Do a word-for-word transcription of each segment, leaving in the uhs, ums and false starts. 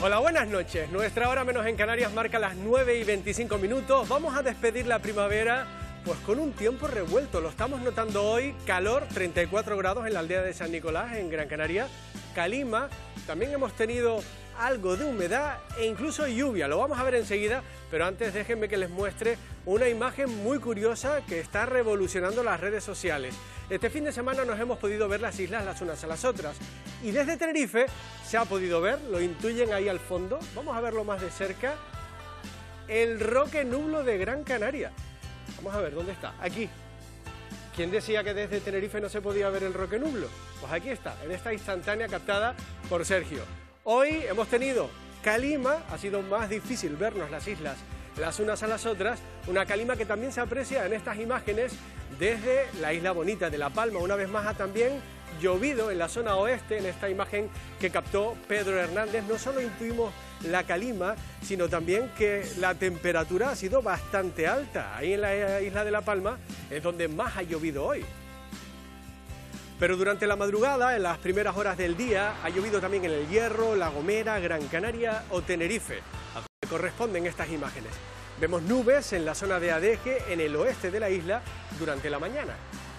Hola, buenas noches. Nuestra hora menos en Canarias marca las nueve y veinticinco minutos. Vamos a despedir la primavera pues con un tiempo revuelto. Lo estamos notando hoy, calor, treinta y cuatro grados en la aldea de San Nicolás, en Gran Canaria. Calima, también hemos tenido algo de humedad e incluso lluvia. Lo vamos a ver enseguida, pero antes déjenme que les muestre una imagen muy curiosa que está revolucionando las redes sociales. Este fin de semana nos hemos podido ver las islas las unas a las otras y desde Tenerife se ha podido ver, lo intuyen ahí al fondo, vamos a verlo más de cerca, el Roque Nublo de Gran Canaria. Vamos a ver, ¿dónde está? Aquí. ¿Quién decía que desde Tenerife no se podía ver el Roque Nublo? Pues aquí está, en esta instantánea captada por Sergio. Hoy hemos tenido calima, ha sido más difícil vernos las islas las unas a las otras, una calima que también se aprecia en estas imágenes desde la isla bonita de La Palma. Una vez más ha también llovido en la zona oeste, en esta imagen que captó Pedro Hernández. No solo intuimos la calima, sino también que la temperatura ha sido bastante alta. Ahí en la isla de La Palma es donde más ha llovido hoy. Pero durante la madrugada, en las primeras horas del día, ha llovido también en El Hierro, La Gomera, Gran Canaria o Tenerife, a donde corresponden estas imágenes. Vemos nubes en la zona de Adeje, en el oeste de la isla, durante la mañana.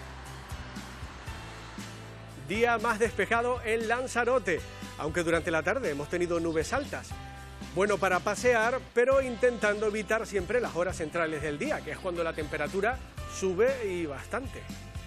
Día más despejado en Lanzarote, aunque durante la tarde hemos tenido nubes altas. Bueno para pasear, pero intentando evitar siempre las horas centrales del día, que es cuando la temperatura sube y bastante.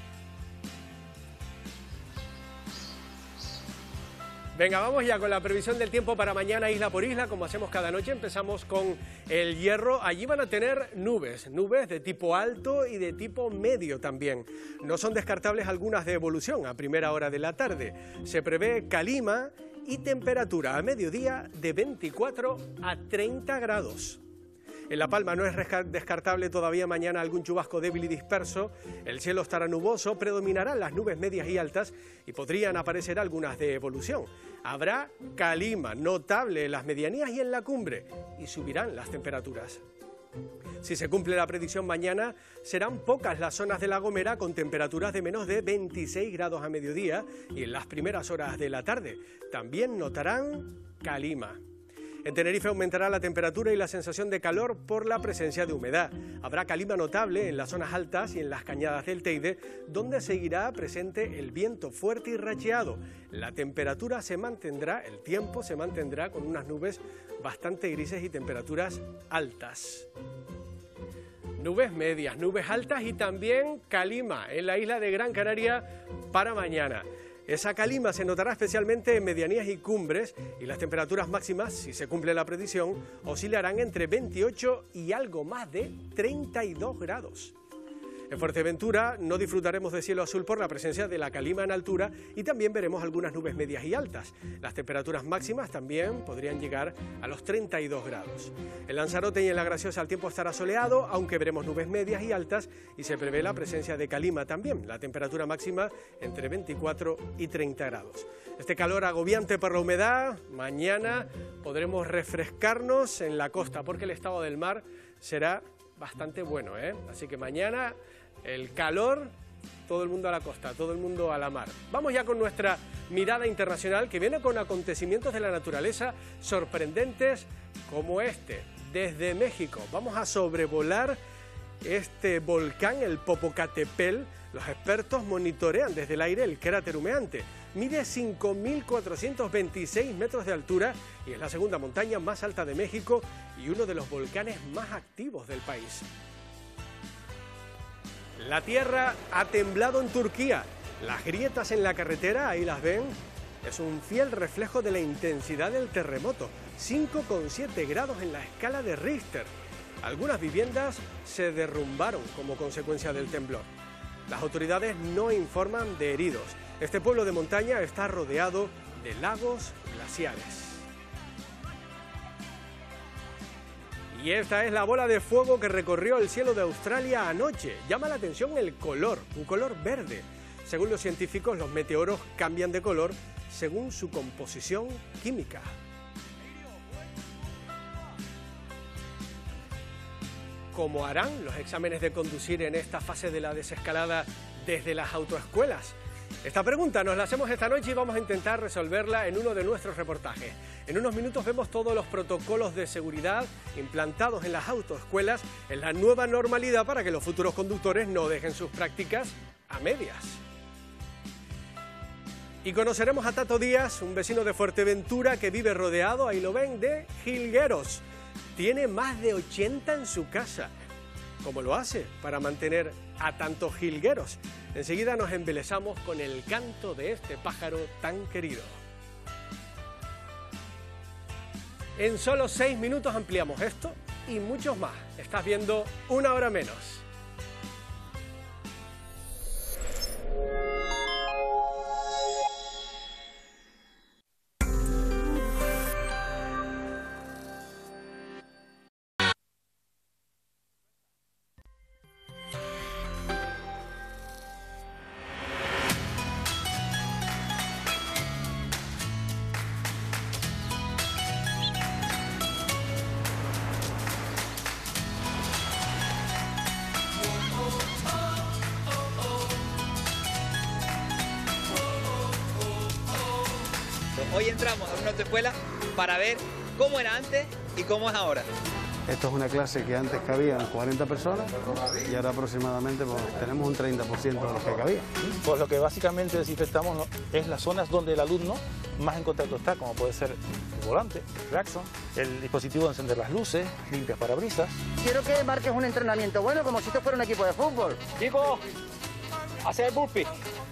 Venga, vamos ya con la previsión del tiempo para mañana isla por isla, como hacemos cada noche. Empezamos con El Hierro. Allí van a tener nubes, nubes de tipo alto y de tipo medio también. No son descartables algunas de evolución a primera hora de la tarde. Se prevé calima y temperatura a mediodía de veinticuatro a treinta grados. En La Palma no es descartable todavía mañana algún chubasco débil y disperso. El cielo estará nuboso, predominarán las nubes medias y altas y podrían aparecer algunas de evolución. Habrá calima notable en las medianías y en la cumbre y subirán las temperaturas. Si se cumple la predicción mañana, serán pocas las zonas de La Gomera con temperaturas de menos de veintiséis grados a mediodía y en las primeras horas de la tarde. También notarán calima. En Tenerife aumentará la temperatura y la sensación de calor por la presencia de humedad. Habrá calima notable en las zonas altas y en las cañadas del Teide, donde seguirá presente el viento fuerte y racheado. La temperatura se mantendrá, el tiempo se mantendrá con unas nubes bastante grises y temperaturas altas. Nubes medias, nubes altas y también calima en la isla de Gran Canaria para mañana. Esa calima se notará especialmente en medianías y cumbres y las temperaturas máximas, si se cumple la predicción, oscilarán entre veintiocho y algo más de treinta y dos grados. En Fuerteventura no disfrutaremos de cielo azul por la presencia de la calima en altura y también veremos algunas nubes medias y altas. Las temperaturas máximas también podrían llegar a los treinta y dos grados. En Lanzarote y en La Graciosa el tiempo estará soleado, aunque veremos nubes medias y altas y se prevé la presencia de calima también. La temperatura máxima entre veinticuatro y treinta grados. Este calor agobiante por la humedad, mañana podremos refrescarnos en la costa porque el estado del mar será bastante bueno, ¿eh? Así que mañana el calor, todo el mundo a la costa, todo el mundo a la mar. Vamos ya con nuestra mirada internacional que viene con acontecimientos de la naturaleza sorprendentes como este. Desde México vamos a sobrevolar este volcán, el Popocatépetl. Los expertos monitorean desde el aire el cráter humeante. Mide cinco mil cuatrocientos veintiséis metros de altura y es la segunda montaña más alta de México y uno de los volcanes más activos del país. La tierra ha temblado en Turquía. Las grietas en la carretera, ahí las ven, es un fiel reflejo de la intensidad del terremoto. cinco coma siete grados en la escala de Richter. Algunas viviendas se derrumbaron como consecuencia del temblor. Las autoridades no informan de heridos. Este pueblo de montaña está rodeado de lagos glaciares. Y esta es la bola de fuego que recorrió el cielo de Australia anoche. Llama la atención el color, un color verde. Según los científicos, los meteoros cambian de color según su composición química. Como harán los exámenes de conducir en esta fase de la desescalada desde las autoescuelas. Esta pregunta nos la hacemos esta noche y vamos a intentar resolverla en uno de nuestros reportajes. En unos minutos vemos todos los protocolos de seguridad implantados en las autoescuelas en la nueva normalidad para que los futuros conductores no dejen sus prácticas a medias. Y conoceremos a Tato Díaz, un vecino de Fuerteventura que vive rodeado, ahí lo ven, de jilgueros. Tiene más de ochenta en su casa. ¿Cómo lo hace para mantener a tantos jilgueros? Enseguida nos embelesamos con el canto de este pájaro tan querido. En solo seis minutos ampliamos esto y muchos más. Estás viendo Una Hora Menos. Hoy entramos a una autoescuela para ver cómo era antes y cómo es ahora. Esto es una clase que antes cabían cuarenta personas y ahora aproximadamente pues, tenemos un treinta por ciento de los que cabían. Pues lo que básicamente desinfectamos, ¿no?, es las zonas donde el alumno más en contacto está, como puede ser el volante, el claxon, el dispositivo de encender las luces, limpias parabrisas. Quiero que marques un entrenamiento bueno, como si esto fuera un equipo de fútbol. Chicos, hacer el burpee.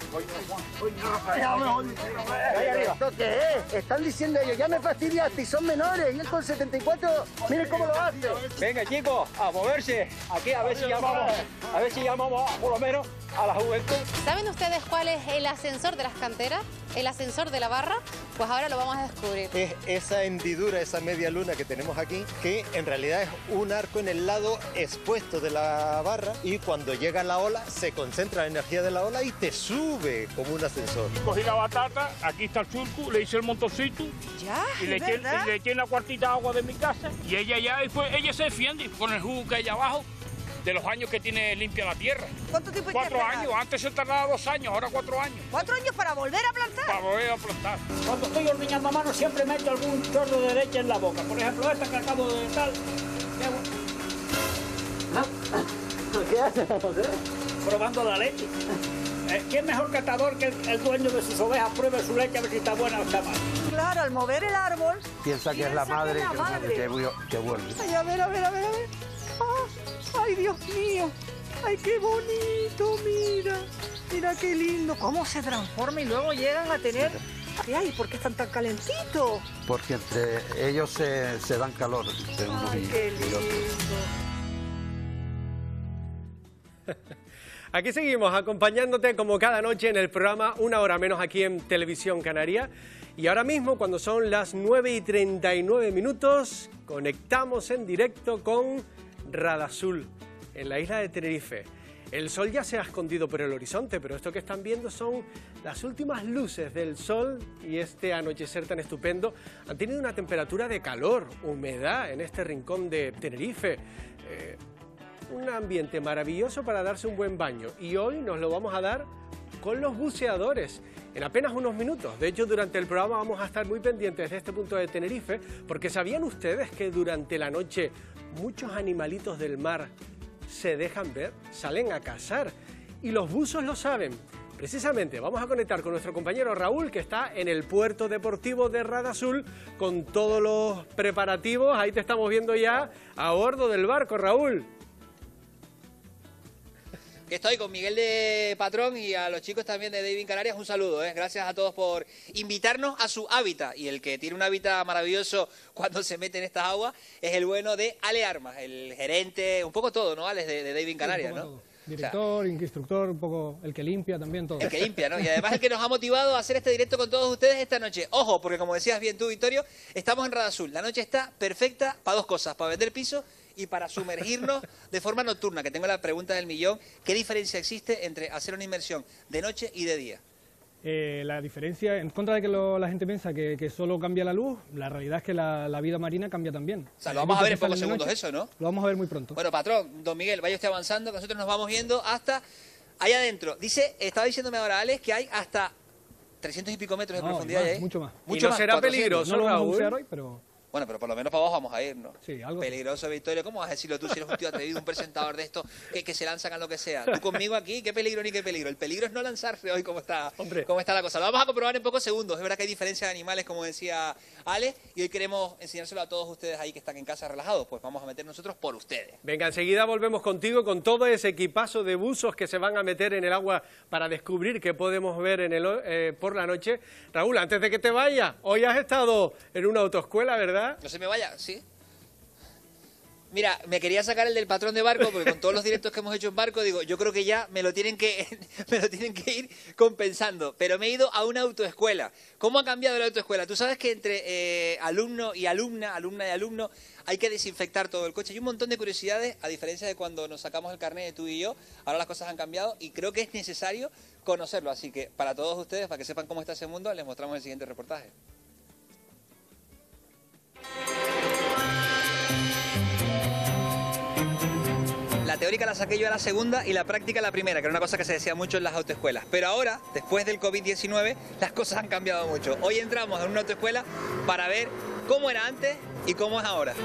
¿Esto qué es? Están diciendo ellos, ya me fastidiaste y son menores. Y él con setenta y cuatro, miren cómo lo hace. Venga chicos, a moverse. Aquí a ver si llamamos, a ver si llamamos por lo menos a la juventud. ¿Saben ustedes cuál es el ascensor de las canteras? ¿El ascensor de la barra? Pues ahora lo vamos a descubrir. Es esa hendidura, esa media luna que tenemos aquí, que en realidad es un arco en el lado expuesto de la barra y cuando llega la ola se concentra la energía de la ola y te sube como un ascensor. Cogí la batata, aquí está el surco, le hice el montocito ya, y le eché, y le eché una cuartita de agua de mi casa y ella ya, y fue, ella se defiende con el jugo que hay abajo de los años que tiene limpia la tierra. ¿Cuánto tiempo hay que Cuatro esperar? años, antes se tardaba dos años, ahora cuatro años. ¿Cuatro años para volver a plantar? Para volver a plantar. Cuando estoy horneando a mano siempre meto algún chorro de leche en la boca. Por ejemplo, esta que acabo de tal. ¿Qué haces, José? Probando la leche. Eh, ¿Quién mejor catador que el, el dueño de sus ovejas pruebe su leche a ver si está buena o está mal? Claro, al mover el árbol... Piensa que es la madre que, que, madre. que, que, que vuelve. Ay, a ver, a ver, a ver, a ver. Ah, ay, Dios mío. Ay, qué bonito, mira. Mira qué lindo. Cómo se transforma y luego llegan a tener... Ay, ¿por qué están tan calentitos? Porque entre ellos se, se dan calor. Ay, y, qué y lindo. Aquí seguimos acompañándote como cada noche en el programa Una Hora Menos aquí en Televisión Canaria. Y ahora mismo, cuando son las nueve y treinta y nueve minutos, conectamos en directo con Radazul, en la isla de Tenerife. El sol ya se ha escondido por el horizonte, pero esto que están viendo son las últimas luces del sol y este anochecer tan estupendo. Han tenido una temperatura de calor, humedad en este rincón de Tenerife. Eh, un ambiente maravilloso para darse un buen baño. Y hoy nos lo vamos a dar con los buceadores en apenas unos minutos. De hecho, durante el programa vamos a estar muy pendientes de este punto de Tenerife, porque ¿sabían ustedes que durante la noche muchos animalitos del mar se dejan ver, salen a cazar? Y los buzos lo saben. Precisamente vamos a conectar con nuestro compañero Raúl, que está en el puerto deportivo de Radazul con todos los preparativos. Ahí te estamos viendo ya a bordo del barco, Raúl. Estoy con Miguel de Patrón y a los chicos también de Diving Canarias. Un saludo, ¿eh? Gracias a todos por invitarnos a su hábitat. Y el que tiene un hábitat maravilloso cuando se mete en estas aguas es el bueno de Ale Armas, el gerente, un poco todo, ¿no, Alex, de, de Diving Canarias, sí, ¿no? Todo. Director, o sea, instructor, un poco el que limpia también, todo. El que limpia, ¿no? Y además el que nos ha motivado a hacer este directo con todos ustedes esta noche. Ojo, porque como decías bien tú, Vittorio, estamos en Radazul. La noche está perfecta para dos cosas, para vender pisos y para sumergirnos de forma nocturna, que tengo la pregunta del millón. ¿Qué diferencia existe entre hacer una inmersión de noche y de día? Eh, la diferencia, en contra de que lo, la gente piensa que, que solo cambia la luz, la realidad es que la, la vida marina cambia también. O sea, lo vamos a ver en pocos segundos eso, ¿no? Lo vamos a ver muy pronto. Bueno, patrón, don Miguel, vaya usted avanzando, que nosotros nos vamos viendo hasta Ahí adentro, dice, estaba diciéndome ahora Alex que hay hasta trescientos y pico metros de No, profundidad más, ahí. mucho más. Mucho ¿Y no más, será cuatrocientos. peligroso, No lo vamos a Raúl? bucear hoy, pero... Bueno, pero por lo menos para abajo vamos a ir, ¿no? Sí, algo Peligroso, Victorio. ¿Cómo vas a decirlo tú si eres un tío atrevido, un presentador de esto, que, que se lanzan a lo que sea? Tú conmigo aquí, qué peligro ni qué peligro. El peligro es no lanzarse hoy como está, cómo está la cosa. Lo vamos a comprobar en pocos segundos. Es verdad que hay diferencia de animales, como decía Ale, y hoy queremos enseñárselo a todos ustedes ahí que están en casa relajados. Pues vamos a meter nosotros por ustedes. Venga, enseguida volvemos contigo con todo ese equipazo de buzos que se van a meter en el agua para descubrir qué podemos ver en el, eh, por la noche. Raúl, antes de que te vayas, hoy has estado en una autoescuela, ¿verdad? No se me vaya, ¿sí? Mira, me quería sacar el del patrón de barco, porque con todos los directos que hemos hecho en barco, digo, yo creo que ya me lo tienen que, me lo tienen que ir compensando. Pero me he ido a una autoescuela. ¿Cómo ha cambiado la autoescuela? Tú sabes que entre eh, alumno y alumna, alumna y alumno, hay que desinfectar todo el coche. Hay un montón de curiosidades, a diferencia de cuando nos sacamos el carnet de tú y yo. Ahora las cosas han cambiado y creo que es necesario conocerlo. Así que para todos ustedes, para que sepan cómo está ese mundo, les mostramos el siguiente reportaje. La teórica la saqué yo a la segunda y la práctica a la primera, que era una cosa que se decía mucho en las autoescuelas. Pero ahora, después del COVID diecinueve, las cosas han cambiado mucho. Hoy entramos en una autoescuela para ver cómo era antes y cómo es ahora.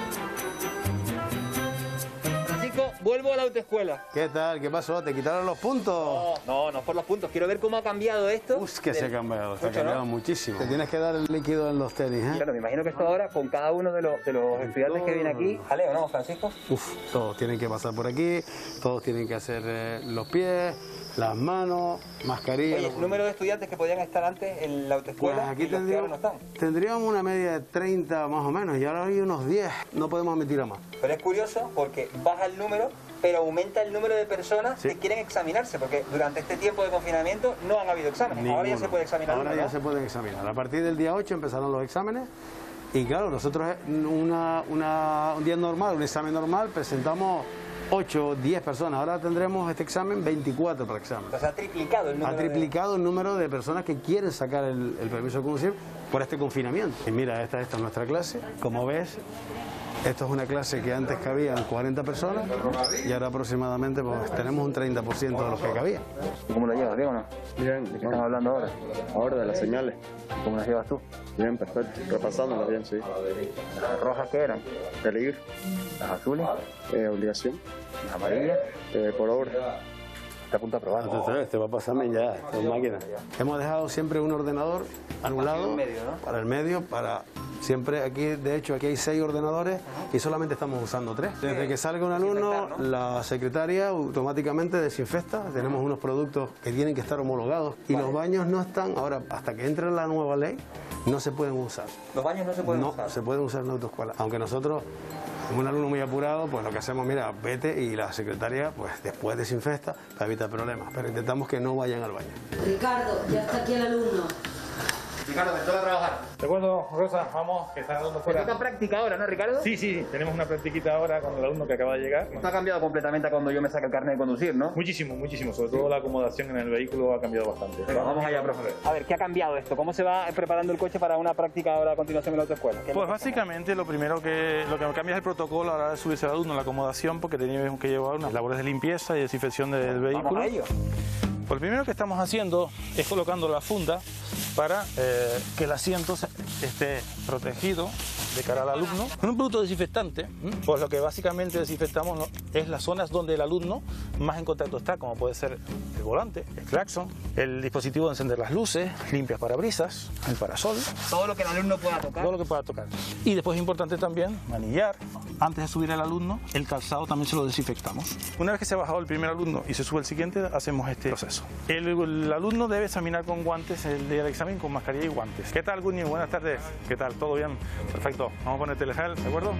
Francisco, vuelvo a la autoescuela. ¿Qué tal? ¿Qué pasó? ¿Te quitaron los puntos? No, no, no por los puntos. Quiero ver cómo ha cambiado esto. Uf, que se ha cambiado, se ha Mucho, cambiado ¿no? muchísimo. Te tienes que dar el líquido en los tenis, ¿eh? Claro, me imagino que esto ahora, con cada uno de los, de los estudiantes que viene aquí, jaleo, ¿no, Francisco? Uf, todos tienen que pasar por aquí, todos tienen que hacer eh, los pies, las manos, mascarilla. Oye, el número de estudiantes que podían estar antes en la autoescuela, Pues aquí y los que ahora no tendríamos, están. tendríamos una media de treinta más o menos y ahora hay unos diez, no podemos admitir a más. Pero es curioso porque baja el número, pero aumenta el número de personas que quieren examinarse, porque durante este tiempo de confinamiento no han habido exámenes. Ahora ya Ninguno. se puede examinar. Ahora uno, ya ¿no? se pueden examinar. A partir del día ocho empezaron los exámenes y claro, nosotros una, una, un día normal, un examen normal, presentamos ocho o diez personas. Ahora tendremos este examen veinticuatro para examen. O sea, ha triplicado el número. Ha triplicado el número de personas que quieren sacar el, el permiso de conducir por este confinamiento. Y mira, esta, esta es nuestra clase. Como ves, esto es una clase que antes cabían cuarenta personas y ahora aproximadamente pues, tenemos un treinta por ciento de los que cabían. ¿Cómo lo llevas? ¿Bien o no? Bien. ¿De qué estamos hablando ahora? Ahora de las señales. ¿Cómo las llevas tú? Bien, perfecto. Repasándolas bien, sí. ¿Las rojas qué eran? Peligro. ¿Las azules? Eh, obligación. ¿Las amarillas? Eh, por obra. Está a punto de aprobar. Te va a pasar ya, esto es máquina. Hemos dejado siempre un ordenador a un lado, medio, ¿no? para el medio, para siempre aquí, de hecho aquí hay seis ordenadores y solamente estamos usando tres. Desde que salga un alumno, la secretaria automáticamente desinfecta, tenemos unos productos que tienen que estar homologados y los baños no están, ahora hasta que entre la nueva ley, no se pueden usar. ¿Los baños no se pueden no, usar? No, se pueden usar en la autoescuela, aunque nosotros, como un alumno muy apurado, pues lo que hacemos, mira, vete y la secretaria pues después desinfecta para evitar problemas, pero intentamos que no vayan al baño. Ricardo, ya está aquí el alumno. Ricardo, me toca trabajar. De acuerdo, Rosa, vamos, que está dando fuera. Toca práctica ahora, ¿no, Ricardo? Sí, sí, tenemos una practiquita ahora con el alumno que acaba de llegar. Esto ha cambiado completamente a cuando yo me saqué el carnet de conducir, ¿no? Muchísimo, muchísimo. Sobre todo la acomodación en el vehículo ha cambiado bastante. Venga, vamos allá, profe. A ver, ¿qué ha cambiado esto? ¿Cómo se va preparando el coche para una práctica ahora a continuación en la autoescuela? Pues básicamente lo primero que lo que cambia es el protocolo a la hora de subirse al alumno, la acomodación, porque teníamos que llevar unas labores de limpieza y desinfección del vehículo. Vamos a ello. Pues lo primero que estamos haciendo es colocando la funda para eh, que el asiento esté protegido de cara al alumno. Un producto desinfectante, pues lo que básicamente desinfectamos ¿no? es las zonas donde el alumno más en contacto está, como puede ser el volante, el claxon, el dispositivo de encender las luces, limpias parabrisas, el parasol. Todo lo que el alumno pueda tocar. Todo lo que pueda tocar. Y después es importante también manillar. Antes de subir al alumno, el calzado también se lo desinfectamos. Una vez que se ha bajado el primer alumno y se sube el siguiente, hacemos este proceso. El, el alumno debe examinar con guantes el día del examen, con mascarilla y guantes. ¿Qué tal, Guni? Buenas tardes. ¿Qué tal? ¿Todo bien? Perfecto. Vamos a ponerte el gel, ¿de acuerdo?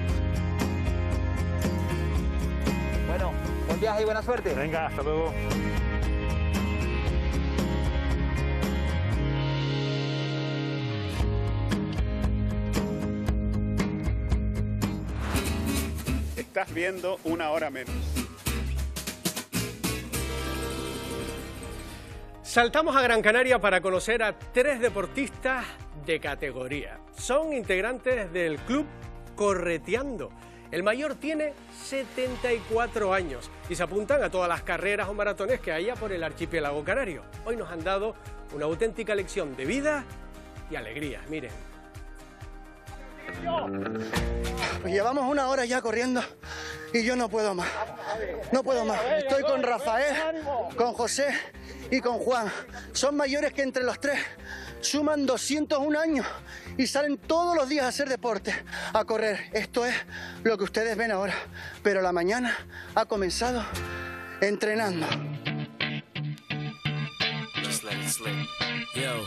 Bueno, buen viaje y buena suerte. Venga, hasta luego. Estás viendo Una Hora Menos. Saltamos a Gran Canaria para conocer a tres deportistas de categoría. Son integrantes del club Correteando El mayor tiene setenta y cuatro años y se apuntan a todas las carreras o maratones que haya por el archipiélago canario. Hoy nos han dado una auténtica lección de vida y alegría, miren. Pues llevamos una hora ya corriendo y yo no puedo más. No puedo más. Estoy con Rafael, con José y con Juan. Son mayores que entre los tres suman doscientos un años y salen todos los días a hacer deporte, a correr. Esto es lo que ustedes ven ahora. Pero la mañana ha comenzado entrenando. Just let it slip. Yo.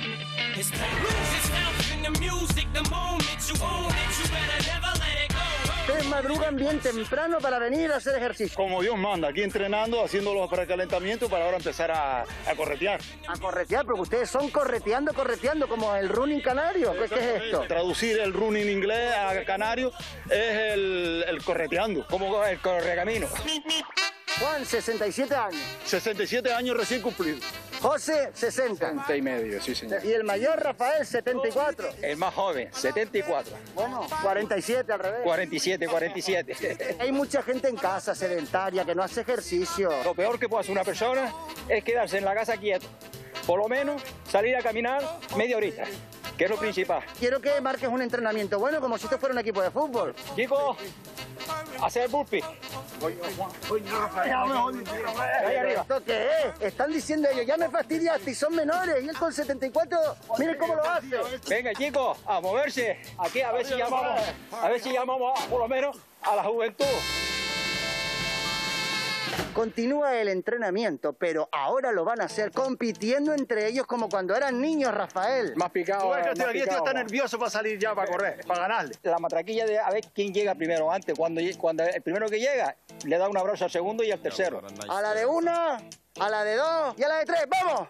Ustedes madrugan bien temprano para venir a hacer ejercicio. Como Dios manda, aquí entrenando, haciendo los precalentamientos para ahora empezar a, a corretear. A corretear, porque ustedes son correteando, correteando, como el running canario. ¿Qué, ¿Qué es esto? Traducir el running inglés a canario es el, el correteando, como el correcamino. Juan, sesenta y siete años. sesenta y siete años recién cumplidos. José, sesenta. sesenta y medio, sí señor. Y el mayor, Rafael, setenta y cuatro. El más joven, setenta y cuatro. Bueno, cuarenta y siete al revés. cuarenta y siete, cuarenta y siete. Hay mucha gente en casa sedentaria que no hace ejercicio. Lo peor que puede hacer una persona es quedarse en la casa quieto. Por lo menos salir a caminar media horita, que es lo principal. Quiero que marques un entrenamiento bueno, como si esto fuera un equipo de fútbol. Chicos, hacer burpee. ¿Esto qué es? Están diciendo ellos, ya me fastidiaste y son menores. Y él con setenta y cuatro, miren cómo lo hace. Venga, chicos, a moverse. Aquí a ver si llamamos, a ver si llamamos por lo menos a la juventud. Continúa el entrenamiento, pero ahora lo van a hacer compitiendo entre ellos como cuando eran niños, Rafael. Más picado. Tú ves que este más aquí picado, está más. nervioso para salir ya, para correr, para ganarle. La matraquilla de a ver quién llega primero antes. Cuando, cuando el primero que llega, le da un abrazo al segundo y al tercero. A la de una, a la de dos y a la de tres. ¡Vamos!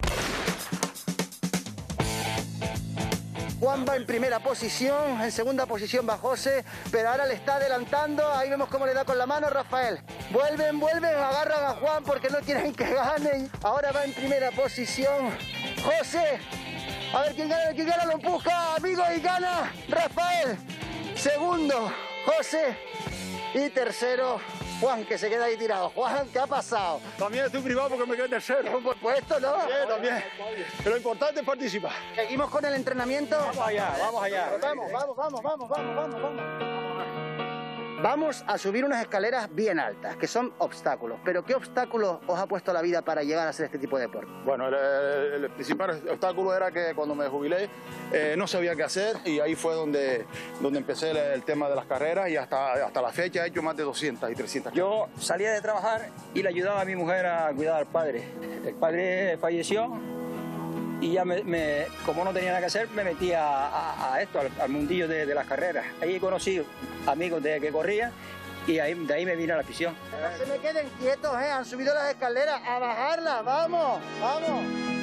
Juan va en primera posición, en segunda posición va José, pero ahora le está adelantando, ahí vemos cómo le da con la mano Rafael. Vuelven, vuelven, agarran a Juan porque no quieren que ganen. Ahora va en primera posición José. A ver quién gana, quién gana, lo empuja, amigo, y gana Rafael. Segundo, José. Y tercero, Juan, que se queda ahí tirado. Juan, ¿qué ha pasado? También estoy privado porque me quedé tercero. Por supuesto, ¿no? Sí, también. Pero lo importante es participar. Seguimos con el entrenamiento. Vamos allá, vamos allá. Vamos, vamos, vamos, vamos, vamos, vamos, vamos. Vamos a subir unas escaleras bien altas, que son obstáculos. Pero ¿qué obstáculos os ha puesto la vida para llegar a hacer este tipo de deporte? Bueno, el, el- el principal obstáculo era que cuando me jubilé eh, no sabía qué hacer y ahí fue donde, donde empecé el, el tema de las carreras y hasta, hasta la fecha he hecho más de doscientas y trescientas. Yo salía de trabajar y le ayudaba a mi mujer a cuidar al padre. El padre falleció y ya me, me- como no tenía nada que hacer, me metí a, a- a esto, al, al mundillo de, de las carreras. Ahí conocí amigos de que corrían y ahí, de ahí me vine a la afición. No se me queden quietos, ¿eh? Han subido las escaleras, a bajarlas, vamos, vamos.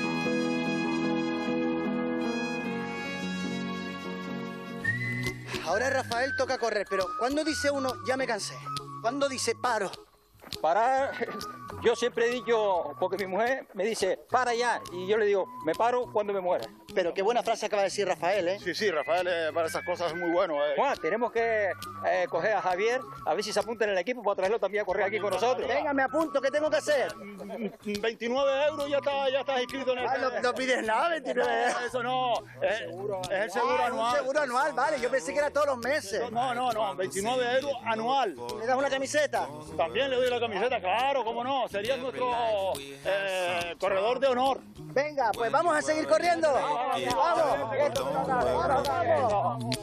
Ahora Rafael toca correr, pero ¿cuándo dice uno, ya me cansé? ¿Cuándo dice paro? Parar, yo siempre he dicho, porque mi mujer me dice, para ya, y yo le digo, me paro cuando me muera. Pero qué buena frase acaba de decir Rafael, ¿eh? Sí, sí, Rafael eh, para esas cosas es muy bueno. Eh. Juan, tenemos que eh, coger a Javier, a ver si se apunta en el equipo para traerlo también a correr aquí con nosotros. Venga, me apunto, ¿qué tengo que hacer? veintinueve euros ya está, ya estás inscrito en el... Ah, no, no pides nada, veintinueve euros. Eso no, es, es el seguro Ah, anual. un seguro anual, vale, yo pensé que era todos los meses. No, no, no, veintinueve euros anual. ¿Me das una camiseta? También le doy la camiseta, claro, cómo no, sería nuestro eh, corredor de honor. Venga, pues vamos a seguir corriendo. Vamos. Esto se va a dar. Ahora vamos.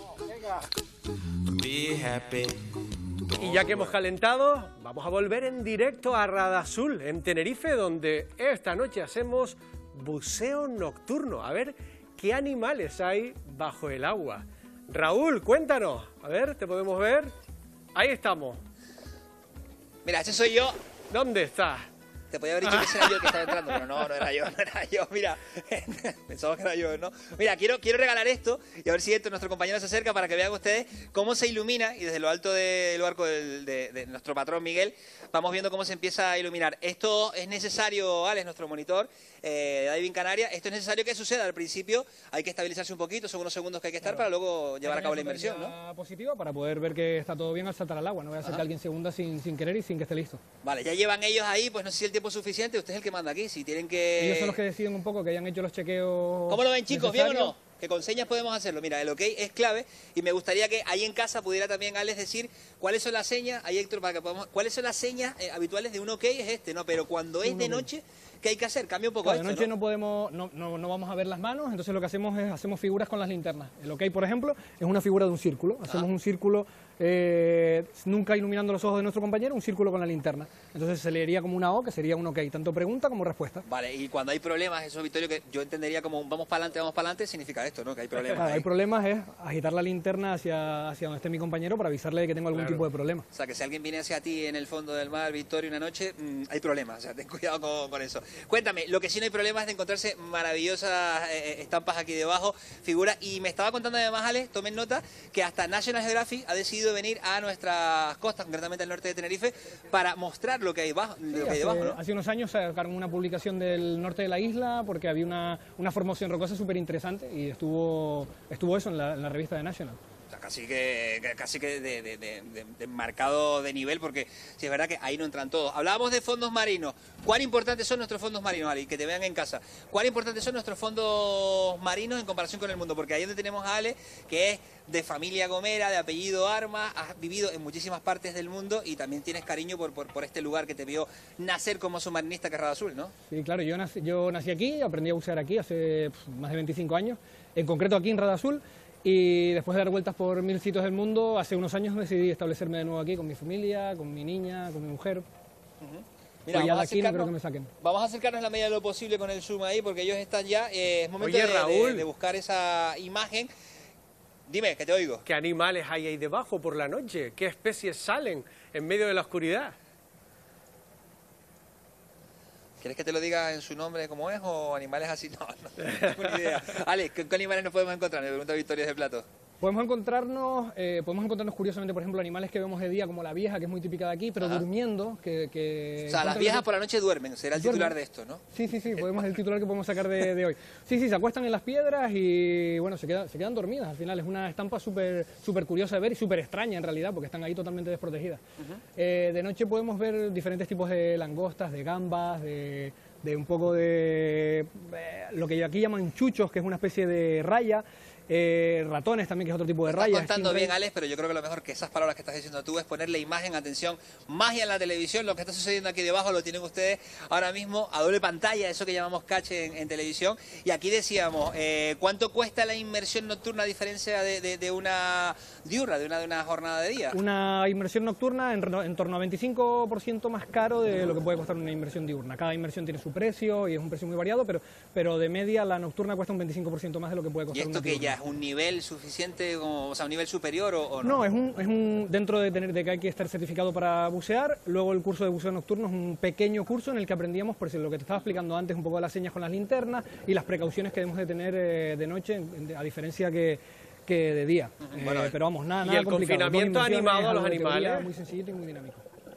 Y ya que hemos calentado, vamos a volver en directo a Radazul, en Tenerife, donde esta noche hacemos buceo nocturno. A ver qué animales hay bajo el agua. Raúl, cuéntanos. A ver, ¿te podemos ver? Ahí estamos. Mira, ese soy yo. ¿Dónde estás? Te podía haber dicho que ese era yo el que estaba entrando, pero no, no era yo, no era yo. Mira, pensaba que era yo, ¿no? Mira, quiero, quiero regalar esto y a ver si esto, nuestro compañero se acerca para que vean ustedes cómo se ilumina y desde lo alto del barco del, de, de nuestro patrón Miguel vamos viendo cómo se empieza a iluminar. Esto es necesario, Alex, nuestro monitor eh, de Diving Canaria, esto es necesario que suceda. Al principio hay que estabilizarse un poquito, son unos segundos que hay que estar claro. para luego llevar a cabo la inmersión, ¿no? Positiva para poder ver que está todo bien al saltar al agua, no voy a hacer que alguien se hunda sin, sin querer y sin que esté listo. Vale, ya llevan ellos ahí, pues no sé si el tiempo es suficiente, usted es el que manda aquí, si tienen que... Ellos son los que deciden un poco, que hayan hecho los chequeos. ¿Cómo lo ven, chicos? ¿Bien o no? Que con señas podemos hacerlo. Mira, el ok es clave y me gustaría que ahí en casa pudiera también Alex decir cuáles son las señas, ahí Héctor, para que podamos... ¿Cuáles son las señas eh, habituales de un ok? Es este, ¿no? Pero cuando es de noche... ¿Qué hay que hacer? Cambia un poco claro, esto, de noche ¿no? no podemos, no, no, no vamos a ver las manos, entonces lo que hacemos es hacemos figuras con las linternas. El ok, por ejemplo, es una figura de un círculo. Hacemos ah. un círculo, eh, nunca iluminando los ojos de nuestro compañero, un círculo con la linterna. Entonces se leería como una O, que sería un ok, tanto pregunta como respuesta. Vale, y cuando hay problemas, eso, Vittorio, que yo entendería como vamos para adelante, vamos para adelante, significa esto, ¿no? Que hay problemas. Claro, hay problemas es agitar la linterna hacia, hacia donde esté mi compañero para avisarle de que tengo algún claro. tipo de problema. O sea, que si alguien viene hacia ti en el fondo del mar, Vittorio, una noche, mmm, hay problemas, o sea, ten cuidado con, con eso. Cuéntame, lo que si no hay problema es de encontrarse maravillosas eh, estampas aquí debajo, figuras, y me estaba contando además, Alex, tomen nota, que hasta National Geographic ha decidido venir a nuestras costas, concretamente al norte de Tenerife, para mostrar lo que hay debajo, sí, lo que hace, hay debajo, ¿no? Hace unos años sacaron una publicación del norte de la isla porque había una, una formación rocosa súper interesante y estuvo, estuvo eso en la, en la revista de National. O sea, casi que, casi que de, de, de, de, de marcado de nivel, porque si es verdad que ahí no entran todos. Hablábamos de fondos marinos. ¿Cuán importantes son nuestros fondos marinos, Ali? Que te vean en casa. ¿Cuán importantes son nuestros fondos marinos en comparación con el mundo? Porque ahí donde tenemos a Ale, que es de familia gomera, de apellido Armas, has vivido en muchísimas partes del mundo y también tienes cariño por, por, por este lugar que te vio nacer como submarinista que es Rada Azul, ¿no? Sí, claro, yo nací, yo nací aquí, aprendí a bucear aquí hace pff, más de veinticinco años, en concreto aquí en Rada Azul. Y después de dar vueltas por mil sitios del mundo, hace unos años decidí establecerme de nuevo aquí con mi familia, con mi niña, con mi mujer. Uh-huh. Mira, pues ya de aquí no creo que me saquen. Vamos a acercarnos la medida de lo posible con el zoom ahí, porque ellos están ya. Eh, es momento Oye, de, Raúl, de, de buscar esa imagen. Dime, que te oigo. ¿Qué animales hay ahí debajo por la noche? ¿Qué especies salen en medio de la oscuridad? ¿Quieres que te lo diga en su nombre como es o animales así? No, no tengo ni idea. Ale, ¿qué, ¿qué animales nos podemos encontrar? Me pregunta Victoria de Plato. Podemos encontrarnos, eh, podemos encontrarnos curiosamente, por ejemplo, animales que vemos de día, como la vieja, que es muy típica de aquí, pero Ajá. durmiendo. Que, que o sea, las viejas por la noche duermen, será el titular de esto, ¿no? Sí, sí, sí, podemos el titular que podemos sacar de, de hoy. Sí, sí, se acuestan en las piedras y, bueno, se, queda, se quedan dormidas. Al final es una estampa súper súper curiosa de ver y súper extraña, en realidad, porque están ahí totalmente desprotegidas. Uh-huh. eh, de noche podemos ver diferentes tipos de langostas, de gambas, de... de un poco de eh, lo que aquí llaman chuchos, que es una especie de raya, eh, ratones también, que es otro tipo de raya. Estás contando bien, Alex, pero yo creo que lo mejor que esas palabras que estás diciendo tú es ponerle imagen, atención, magia en la televisión. Lo que está sucediendo aquí debajo lo tienen ustedes ahora mismo a doble pantalla, eso que llamamos cache en, en televisión. Y aquí decíamos, eh, ¿cuánto cuesta la inmersión nocturna a diferencia de, de, de una diurna, de una, de una jornada de día? Una inmersión nocturna en, en torno a veinticinco por ciento más caro de lo que puede costar una inmersión diurna. Cada inmersión tiene su precio y es un precio muy variado, pero, pero de media la nocturna cuesta un veinticinco por ciento más de lo que puede costar una diurna. ¿Y esto que ya es un nivel suficiente, como, o sea, un nivel superior o, o no? No, es un, es un dentro de tener de que hay que estar certificado para bucear. Luego el curso de buceo nocturno es un pequeño curso en el que aprendíamos, por lo que te estaba explicando antes, un poco de las señas con las linternas y las precauciones que debemos de tener eh, de noche, a diferencia que que de día. Uh-huh. Bueno, eh, pero vamos, nada, nada ¿Y el complicado. confinamiento animado a los animales? Muy sencillito y muy dinámico.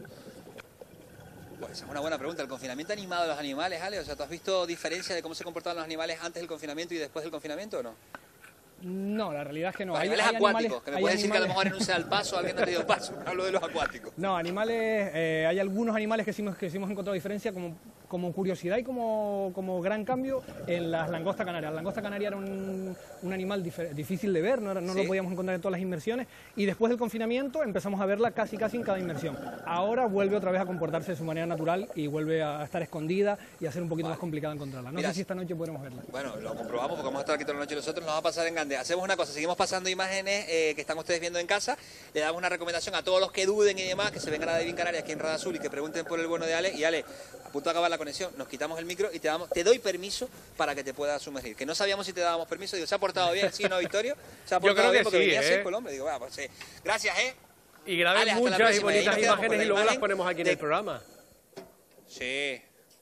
Pues esa es una buena pregunta. ¿El confinamiento animado de los animales, Ale? O sea, ¿tú has visto diferencia de cómo se comportaban los animales antes del confinamiento y después del confinamiento o no? No, la realidad es que no. Los hay, animales hay acuáticos, animales, que me puedes decir que a lo mejor en un sea al paso alguien no te dio paso. Hablo de los acuáticos. No, animales, eh, hay algunos animales que sí, que sí hemos encontrado diferencia, como, como curiosidad y como, como gran cambio en las langostas canarias. La langosta canaria era un, un animal difícil de ver, no, era, no ¿Sí? lo podíamos encontrar en todas las inmersiones, y después del confinamiento empezamos a verla casi casi en cada inmersión. Ahora vuelve otra vez a comportarse de su manera natural y vuelve a estar escondida y a ser un poquito vale. más complicada encontrarla. No Mira, sé si esta noche podremos verla. Bueno, lo comprobamos porque vamos a estar aquí toda la noche nosotros, nos va a pasar en grande. Hacemos una cosa, seguimos pasando imágenes eh, que están ustedes viendo en casa. Le damos una recomendación a todos los que duden y demás, que se vengan a Diving Canarias aquí en Rada Azul y que pregunten por el bueno de Ale. Y Ale, a punto de acabar la conexión, nos quitamos el micro y te damos, te doy permiso para que te puedas sumergir. Que no sabíamos si te dábamos permiso. Digo, ¿se ha portado bien? ¿Sí, no, Victorio? ¿Se ha portado bien? Porque sí, venía ¿eh? seco el hombre. Digo, bueno, pues sí. Gracias, ¿eh? Y grabé muchas y bonitas imágenes y luego las ponemos aquí en el programa. Sí.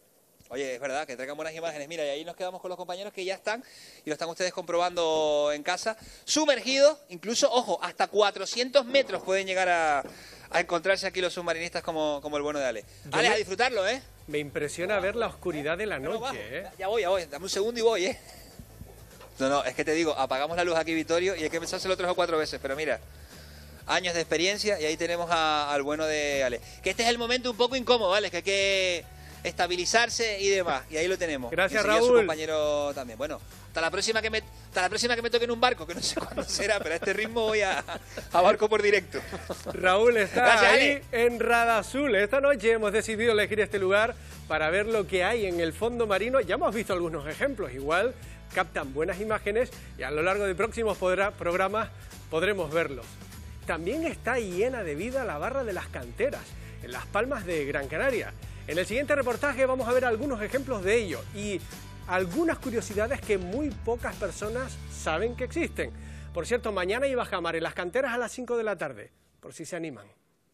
Oye, es verdad, que traigan buenas imágenes. Mira, y ahí nos quedamos con los compañeros que ya están, y lo están ustedes comprobando en casa, sumergidos, incluso, ojo, hasta cuatrocientos metros pueden llegar a, a encontrarse aquí los submarinistas como, como el bueno de Ale. Yo Ale, me- a disfrutarlo, ¿eh? Me impresiona ver la oscuridad de la No, noche, bajo. ¿eh? Ya voy, ya voy, dame un segundo y voy, ¿eh? No, no, es que te digo, apagamos la luz aquí, Vittorio, y hay que pensárselo tres o cuatro veces, pero mira, años de experiencia, y ahí tenemos a- al bueno de Ale. Que este es el momento un poco incómodo, ¿vale? Que hay que estabilizarse y demás, y ahí lo tenemos. Gracias, Y enseguida su Raúl. compañero también. Bueno, hasta la próxima que me hasta la próxima que me toque en un barco, que no sé cuándo será, pero a este ritmo voy a, a barco por directo. Raúl está Gracias, ahí Ale. en Radazul. Esta noche hemos decidido elegir este lugar para ver lo que hay en el fondo marino. Ya hemos visto algunos ejemplos, igual captan buenas imágenes y a lo largo de próximos podrá- programas podremos verlos. También está llena de vida la barra de las canteras, en Las Palmas de Gran Canaria. En el siguiente reportaje vamos a ver algunos ejemplos de ello y algunas curiosidades que muy pocas personas saben que existen. Por cierto, mañana hay bajamar en las canteras a las cinco de la tarde, por si se animan.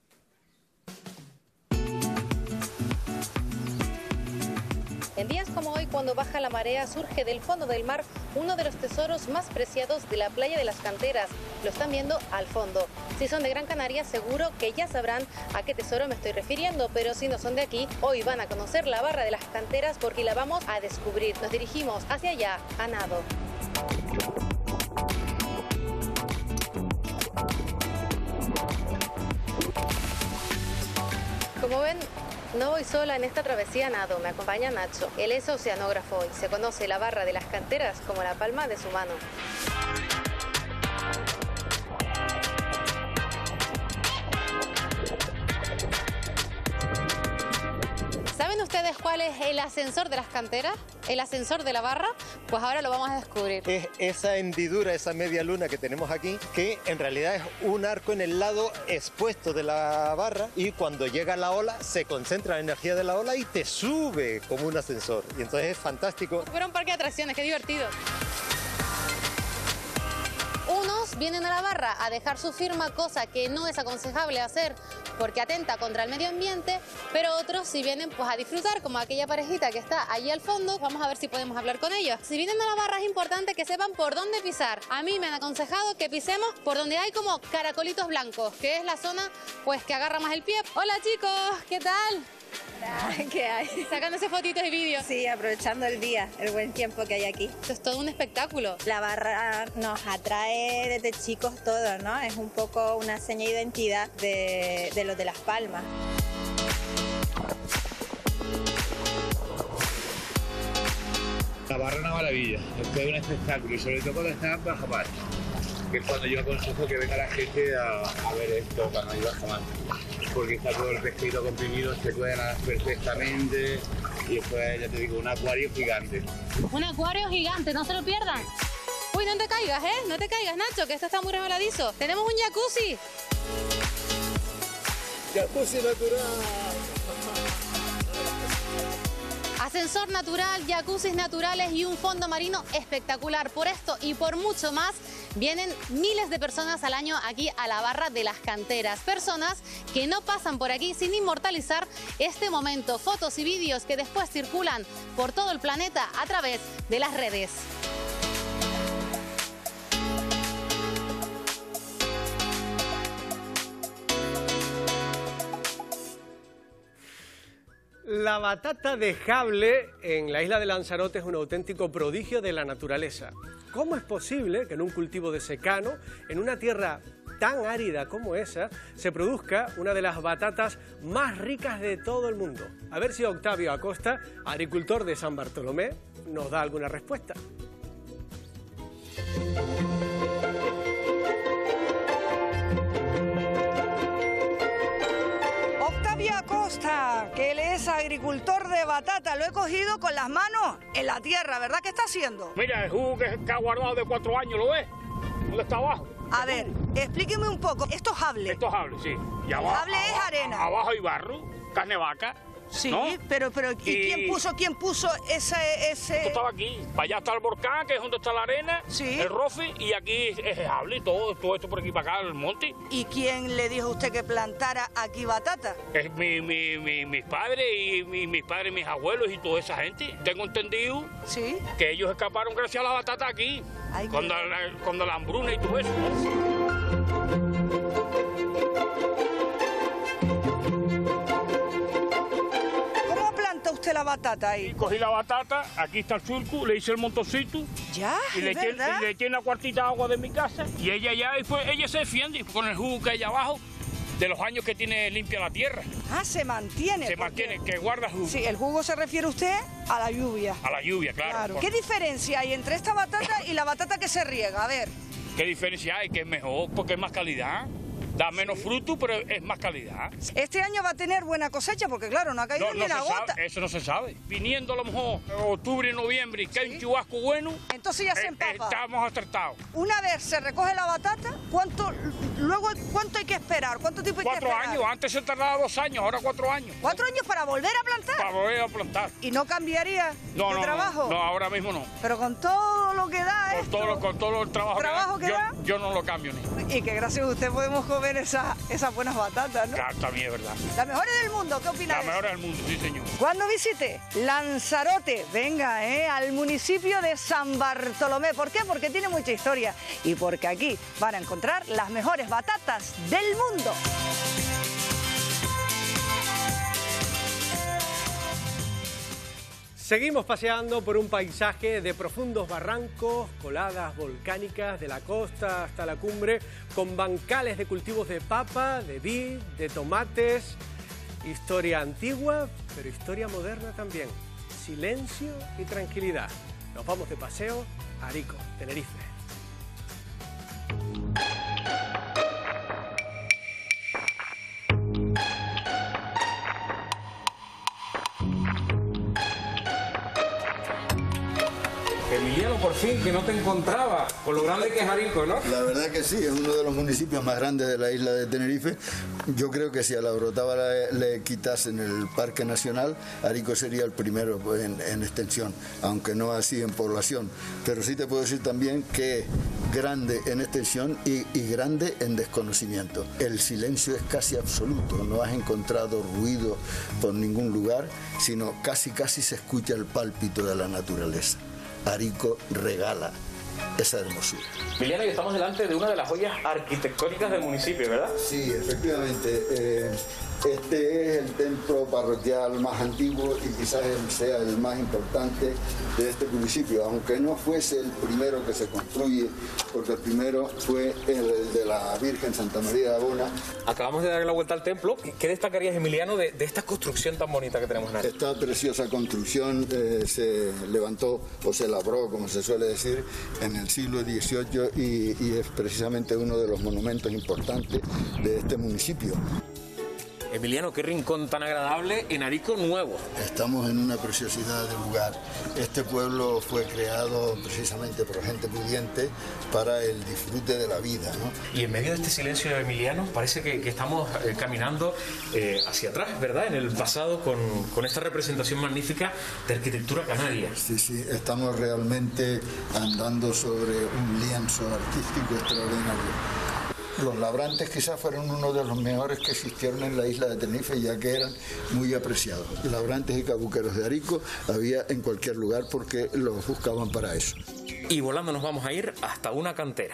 En días como hoy, cuando baja la marea, surge del fondo del mar uno de los tesoros más preciados de la playa de las Canteras. Lo están viendo al fondo. Si son de Gran Canaria, seguro que ya sabrán a qué tesoro me estoy refiriendo, pero si no son de aquí, hoy van a conocer la barra de las Canteras porque la vamos a descubrir. Nos dirigimos hacia allá, a nado. Como ven, no voy sola en esta travesía a nado, me acompaña Nacho. Él es oceanógrafo y se conoce la barra de las canteras como la palma de su mano. ¿Saben ustedes cuál es el ascensor de las canteras? ¿El ascensor de la barra? Pues ahora lo vamos a descubrir. Es esa hendidura, esa media luna que tenemos aquí, que en realidad es un arco en el lado expuesto de la barra, y cuando llega la ola se concentra la energía de la ola y te sube como un ascensor. Y entonces es fantástico. Fuera un parque de atracciones, qué divertido. Unos vienen a la barra a dejar su firma, cosa que no es aconsejable hacer porque atenta contra el medio ambiente, pero otros sí vienen pues a disfrutar, como aquella parejita que está allí al fondo. Vamos a ver si podemos hablar con ellos. Si vienen a la barra es importante que sepan por dónde pisar. A mí me han aconsejado que pisemos por donde hay como caracolitos blancos, que es la zona pues que agarra más el pie. Hola chicos, ¿qué tal? ¿Qué hay? Sacándose fotitos y vídeos. Sí, aprovechando el día, el buen tiempo que hay aquí. Esto es todo un espectáculo. La barra nos atrae desde chicos todo, ¿no? Es un poco una seña de identidad de, de los de Las Palmas. La barra es una maravilla, esto es un espectáculo y sobre todo cuando está en bajamar, que es cuando yo aconsejo que venga la gente a, a ver esto cuando hay bajamar, porque está todo el pescadito comprimido, se puede nadar perfectamente y después ya te digo, un acuario gigante. Un acuario gigante, no se lo pierdan. Uy, no te caigas, ¿eh? No te caigas, Nacho, que esto está muy resbaladizo. Tenemos un jacuzzi. Jacuzzi natural. Ascensor natural, jacuzzis naturales y un fondo marino espectacular. Por esto y por mucho más, vienen miles de personas al año aquí a la barra de las canteras. Personas que no pasan por aquí sin inmortalizar este momento. Fotos y vídeos que después circulan por todo el planeta a través de las redes. La batata de Jable en la isla de Lanzarote es un auténtico prodigio de la naturaleza. ¿Cómo es posible que en un cultivo de secano, en una tierra tan árida como esa, se produzca una de las batatas más ricas de todo el mundo? A ver si Octavio Acosta, agricultor de San Bartolomé, nos da alguna respuesta. Octavio Acosta, que él es agricultor de batata, lo he cogido con las manos en la tierra, ¿verdad? ¿Qué está haciendo? Mira, el jugo que, que ha guardado de cuatro años, ¿lo ves? ¿Dónde está abajo? A ver, explíqueme un poco. Esto es jable. Esto es jable, sí. Y El jable es arena. Abajo hay barro, carne vaca. Sí, ¿no? pero, pero ¿y, Y- quién puso, quién puso ese, ese... Esto estaba aquí. Para allá está el volcán, que es donde está la arena, Sí. el rofe, y aquí es Jable y todo, todo esto por aquí para acá, el monte. ¿Y quién le dijo a usted que plantara aquí batata? Es mi, mi, mi- mis padres y mi- mis padres, mis abuelos y toda esa gente. Tengo entendido ¿Sí? que ellos escaparon gracias a la batata aquí, Ay, cuando, qué- la, cuando la hambruna y todo eso. ¿no? ¿Cómo planta usted la batata ahí? Cogí la batata, aquí está el surco, le hice el montoncito. Ya, Y le es eché, verdad. y le eché una cuartita de agua de mi casa. Y ella ya, y fue, ella se defiende con el jugo que hay abajo de los años que tiene limpia la tierra. Ah, se mantiene. Se porque- mantiene, que guarda jugo. Sí, el jugo se refiere usted a la lluvia. A la lluvia, claro. Claro. Por- ¿Qué diferencia hay entre esta batata y la batata que se riega? A ver. ¿Qué diferencia hay? Que es mejor, porque es más calidad. Da menos fruto, pero es más calidad. Este año va a tener buena cosecha porque, claro, no ha caído No, ni no la se gota. sabe, eso no se sabe. Viniendo a lo mejor octubre, noviembre, y que hay un chubasco bueno, Entonces ya se eh, empapa. estamos acertados. Una vez se recoge la batata, ¿cuánto, luego, ¿cuánto hay que esperar? ¿Cuánto tiempo hay que Cuatro esperar? años, antes se tardaba dos años, ahora cuatro años. ¿Cuatro años para volver a plantar? Para volver a plantar. ¿Y no cambiaría No, de no, trabajo? no, no, ahora mismo no. Pero con todo lo que da Con esto, todo, lo- con todo el trabajo, ¿Trabajo que que da, da? yo, yo no lo cambio ni. y que gracias a usted podemos comer esa- esas buenas batatas, ¿no? Claro, también es verdad. Las mejores del mundo, ¿qué opina La de eso? mejor del mundo, sí, señor. Cuando visite Lanzarote, venga, ¿eh? al municipio de San Bartolomé. ¿Por qué? Porque tiene mucha historia y porque aquí van a encontrar las mejores batatas del mundo. Seguimos paseando por un paisaje de profundos barrancos, coladas volcánicas de la costa hasta la cumbre, con bancales de cultivos de papa, de vid, de tomates. Historia antigua, pero historia moderna también. Silencio y tranquilidad. Nos vamos de paseo a Arico, Tenerife. Emiliano, por fin, que no te encontraba, por lo grande que es Arico, ¿no? La verdad que sí, es uno de los municipios más grandes de la isla de Tenerife. Yo creo que si a la Orotava le, le quitasen el Parque Nacional, Arico sería el primero pues, en, en extensión, aunque no así en población. Pero sí te puedo decir también que es grande en extensión y, y grande en desconocimiento. El silencio es casi absoluto, no has encontrado ruido por ningún lugar, sino casi casi se escucha el pálpito de la naturaleza. Arico regala esa hermosura. Emiliano, y estamos delante de una de las joyas arquitectónicas del municipio, ¿verdad? Sí, efectivamente. Eh, este es el templo parroquial más antiguo y quizás sea el más importante de este municipio, aunque no fuese el primero que se construye, porque el primero fue el de la Virgen Santa María de Abona. Acabamos de dar la vuelta al templo. ¿Qué destacarías, Emiliano, de, de esta construcción tan bonita que tenemos en Arico? Esta preciosa construcción eh, se levantó o se labró, como se suele decir, en el siglo dieciocho y, y es precisamente uno de los monumentos importantes de este municipio. Emiliano, qué rincón tan agradable en Arico Nuevo. Estamos en una preciosidad de lugar. Este pueblo fue creado precisamente por gente pudiente para el disfrute de la vida, ¿no? Y en medio de este silencio, Emiliano, parece que, que estamos eh, caminando eh, hacia atrás, ¿verdad? En el pasado con, con esta representación magnífica de arquitectura canaria. Sí, sí, estamos realmente andando sobre un lienzo artístico extraordinario. Los labrantes quizás fueron uno de los mejores que existieron en la isla de Tenerife, ya que eran muy apreciados. Labrantes y cabuqueros de Arico había en cualquier lugar porque los buscaban para eso. Y volando nos vamos a ir hasta una cantera.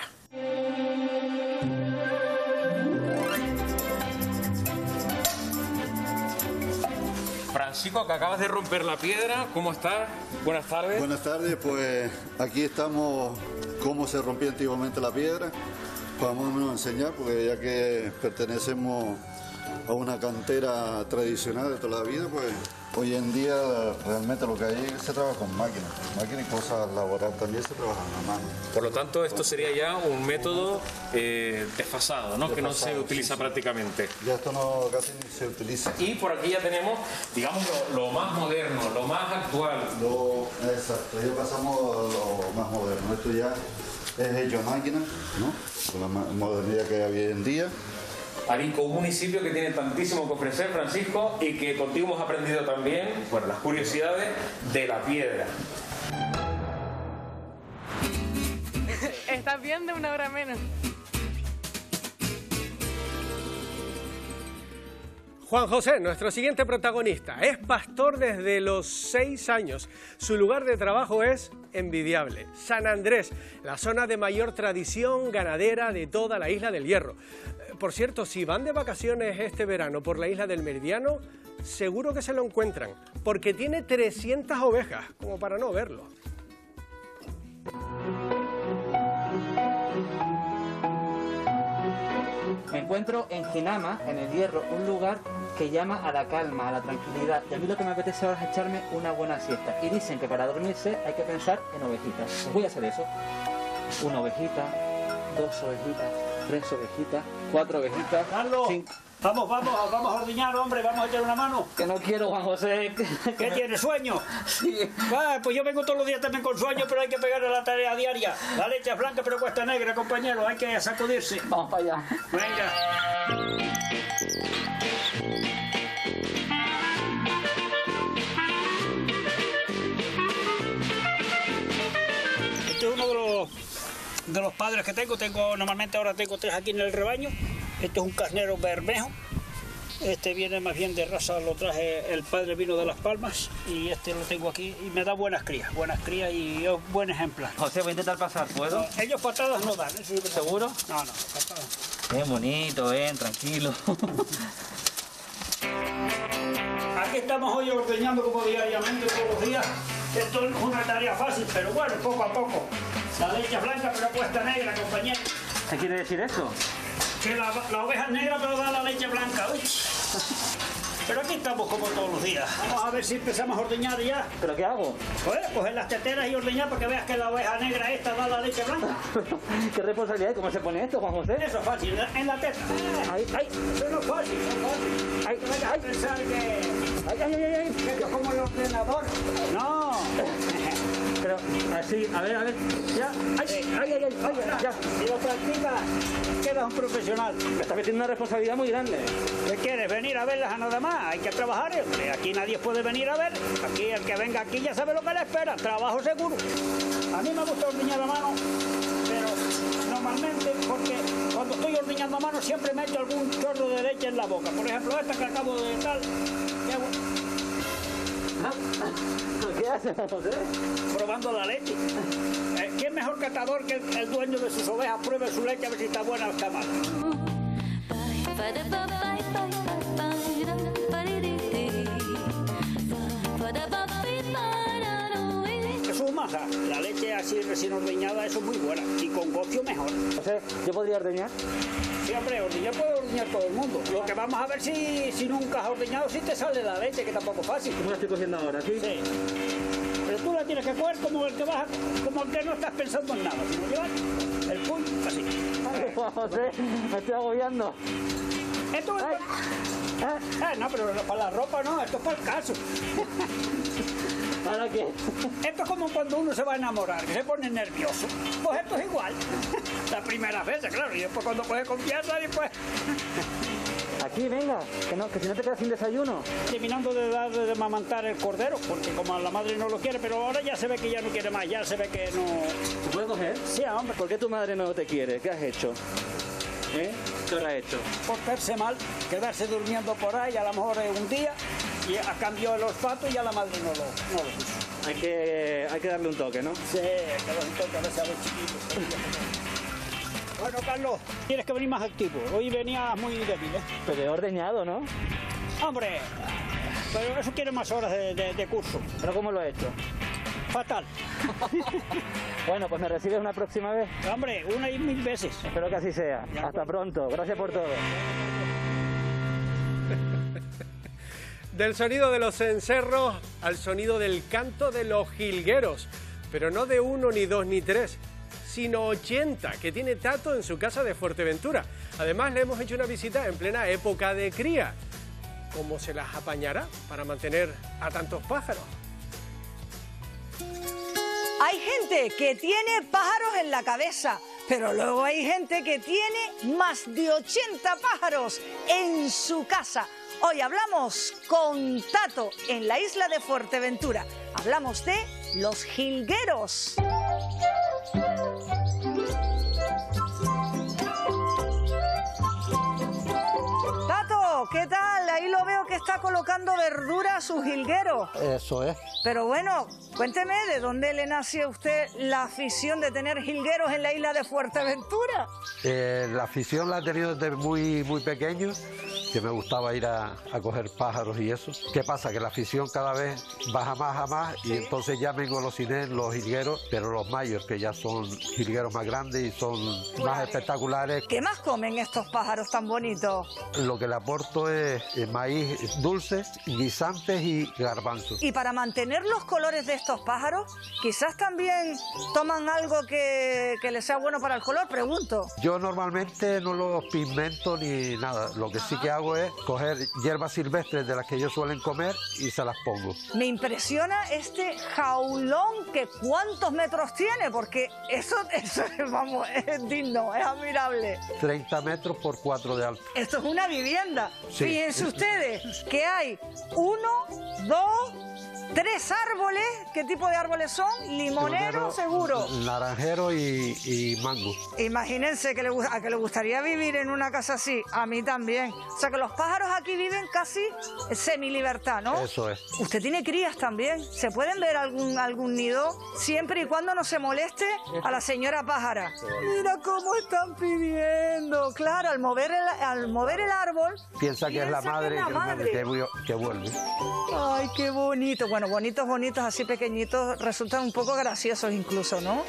Francisco, que acabas de romper la piedra, ¿cómo estás? Buenas tardes. Buenas tardes, pues aquí estamos cómo se rompía antiguamente la piedra. Vamos a enseñar, porque ya que pertenecemos a una cantera tradicional de toda la vida, pues hoy en día realmente lo que hay se trabaja con máquinas. Máquinas y cosas laborales también se trabajan a mano. Por lo tanto, esto sería ya un método eh, desfasado, ¿no? Desfasado, que no se utiliza sí, sí. prácticamente. Ya esto no casi ni se utiliza. Y por aquí ya tenemos, digamos, lo, lo más moderno, lo más actual. Lo, exacto, ya pasamos a lo más moderno. Esto ya es hecho a máquina, ¿no? Con la modernidad que hay hoy en día. Arico, un municipio que tiene tantísimo que ofrecer, Francisco, y que contigo hemos aprendido también, bueno, las curiosidades de la piedra. Estás bien de una hora menos. Juan José, nuestro siguiente protagonista, es pastor desde los seis años. Su lugar de trabajo es envidiable. San Andrés, la zona de mayor tradición ganadera de toda la isla del Hierro. Por cierto, si van de vacaciones este verano por la isla del Meridiano, seguro que se lo encuentran, porque tiene trescientas ovejas, como para no verlo. Me encuentro en Jinama, en el Hierro, un lugar que llama a la calma, a la tranquilidad. Y a mí lo que me apetece ahora es echarme una buena siesta. Y dicen que para dormirse hay que pensar en ovejitas. Pues voy a hacer eso. Una ovejita, dos ovejitas, tres ovejitas, cuatro ovejitas. Carlos, cinco... vamos, vamos, vamos a ordeñar, hombre, vamos a echar una mano. Que no quiero, Juan José. ¿Qué tienes, sueño? Sí. Ah, pues yo vengo todos los días también con sueño, pero hay que pegar a la tarea diaria. La leche es blanca, pero cuesta negra, compañero, hay que sacudirse. Vamos para allá. Venga. Este es uno de los, de los padres que tengo. Tengo, normalmente ahora tengo tres aquí en el rebaño. Este es un carnero bermejo. Este viene más bien de raza, lo traje, el padre vino de Las Palmas y este lo tengo aquí y me da buenas crías, buenas crías y es buen ejemplar. José, voy a intentar pasar, ¿puedo? No, ellos patadas no dan, ¿eh? Sí, ¿seguro? No, no, patadas. Bien bonito, bien, tranquilo. Aquí estamos hoy ordeñando como diariamente todos los días. Esto no es una tarea fácil, pero bueno, poco a poco. La leche es blanca pero cuesta negra, compañero. ¿Qué quiere decir eso? Que la, la oveja es negra pero da la leche blanca. Uy. Pero aquí estamos como todos los días. Vamos a ver si empezamos a ordeñar ya. ¿Pero qué hago? Pues coger las teteras y ordeñar para que veas que la oveja negra esta da la leche blanca. ¿Qué responsabilidad? ¿Cómo se pone esto, Juan José? Eso es fácil, en la teta. Ay, ay. Eso no es fácil, no es fácil. Ay, no vayas a pensar que... Ay, ay, ay, ay. que yo como el ordenador. No. Pero así, a ver, a ver. Ya. Ay, ay, ay, ay, ay, ya. Si lo practicas, quedas un profesional. Me está metiendo una responsabilidad muy grande. ¿Qué quieres? ¿Venir a verlas a nada más? Hay que trabajar, hombre. Aquí nadie puede venir a ver. Aquí el que venga aquí ya sabe lo que le espera. Trabajo seguro. A mí me gusta ordeñar a mano, pero normalmente, porque cuando estoy ordeñando a mano siempre me echo algún chorro de leche en la boca. Por ejemplo, esta que acabo de tal. ¿Qué hago? ¿Qué haces, José? Probando la leche. Eh, ¿Quién mejor catador que el, el dueño de sus ovejas pruebe su leche a ver si está buena o está mala? Eso es masa. La leche así recién ordeñada, eso es muy buena. Y con gofio mejor. José, ¿yo podría ordeñar? Sí, hombre, ordeñar puede ordeñar todo el mundo. Lo que vamos a ver si, si nunca has ordeñado, si te sale la leche, que tampoco es fácil. ¿Cómo la estoy cogiendo ahora, sí? Sí. Pero tú la tienes que coger como el que vas a, como el que no estás pensando en nada, sino llevar el puño así. José, me estoy agobiando. Esto es para... Ah, no, pero para la ropa no, esto es para el caso. ¿Para qué? Esto es como cuando uno se va a enamorar, que se pone nervioso. Pues esto es igual. La primera vez, claro, y después cuando coge confianza, después... Aquí, venga, que, no, que si no te quedas sin desayuno. Terminando de dar de mamantar el cordero, porque como la madre no lo quiere, pero ahora ya se ve que ya no quiere más, ya se ve que no... ¿Se puede coger? Sí, hombre. ¿Por qué tu madre no te quiere? ¿Qué has hecho? ¿Eh? ¿Qué habrá hecho? Portarse mal, quedarse durmiendo por ahí, a lo mejor un día, y a cambio el olfato y ya la madre no lo, no lo puso. Hay que, hay que darle un toque, ¿no? Sí, hay que darle un toque a veces a los chiquitos. Bueno, Carlos, tienes que venir más activo. Hoy venías muy débil, ¿eh? Pero he ordeñado, ¿no? Hombre, pero eso quiere más horas de, de, de curso. ¿Pero cómo lo he hecho? Fatal. Bueno, pues me recibes una próxima vez. Hombre, una y mil veces. Espero que así sea. Ya, Hasta pronto. Gracias por todo. Del sonido de los cencerros al sonido del canto de los jilgueros. Pero no de uno, ni dos, ni tres, sino ochenta, que tiene Tato en su casa de Fuerteventura. Además, le hemos hecho una visita en plena época de cría. ¿Cómo se las apañará para mantener a tantos pájaros? Hay gente que tiene pájaros en la cabeza, Pero luego hay gente que tiene más de ochenta pájaros en su casa. Hoy hablamos con Tato en la isla de Fuerteventura. Hablamos de los jilgueros. Tato, ¿qué tal? Ahí lo veo que está colocando verdura a su jilguero. Eso es. Pero bueno, cuénteme, ¿de dónde le nació a usted la afición de tener jilgueros en la isla de Fuerteventura? Eh, la afición la he tenido desde muy, muy pequeño, que me gustaba ir a, a coger pájaros y eso. ¿Qué pasa? Que la afición cada vez baja más a más y entonces ya me engolosiné en los jilgueros, pero los mayores, que ya son jilgueros más grandes y son más espectaculares. ¿Qué más comen estos pájaros tan bonitos? Lo que le aporto es eh, maíz dulce, guisantes y garbanzos. Y para mantener los colores de estos pájaros, quizás también toman algo que, que les sea bueno para el color, pregunto. Yo normalmente no los pigmento ni nada, lo que sí que hago es coger hierbas silvestres de las que ellos suelen comer y se las pongo. Me impresiona este jaulón que cuántos metros tiene, porque eso, eso vamos, es digno, es admirable. treinta metros por cuatro de alto. Esto es una vivienda. Sí. Fíjense ustedes que hay uno, dos, tres árboles. ¿Qué tipo de árboles son? Limonero, seguro. Naranjero y, y mango. Imagínense que le, a que le gustaría vivir en una casa así. A mí también. O sea que los pájaros aquí viven casi semi-libertad, ¿no? Eso es. Usted tiene crías también. ¿Se pueden ver algún, algún nido? Siempre y cuando no se moleste a la señora pájara. Mira cómo están pidiendo. Claro, al mover el, al mover el árbol... Piensa que es la madre que, es la que, madre. que, que vuelve. Ay, qué bonito. Bueno, bonitos, bonitos, así pequeñitos, resultan un poco graciosos incluso, ¿no?